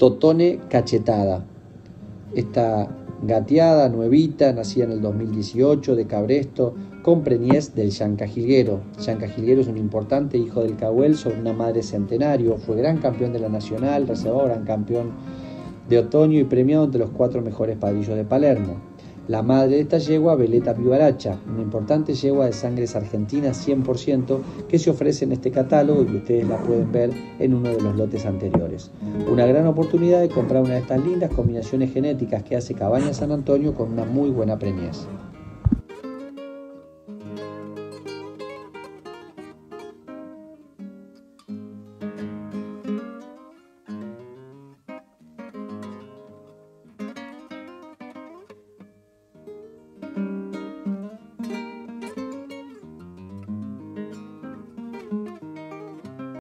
Totone Cachetada. Esta gateada nuevita, nacida en el 2018 de Cabresto, con preñez del Yanca Jilguero. Yanca Jilguero es un importante hijo del Cahuel sobre una madre centenario. Fue gran campeón de la Nacional, reservado gran campeón de otoño y premiado entre los 4 mejores padrillos de Palermo. La madre de esta yegua, Veleta Pivaracha, una importante yegua de sangres argentinas 100% que se ofrece en este catálogo y que ustedes la pueden ver en uno de los lotes anteriores. Una gran oportunidad de comprar una de estas lindas combinaciones genéticas que hace Cabañas San Antonio con una muy buena preñez.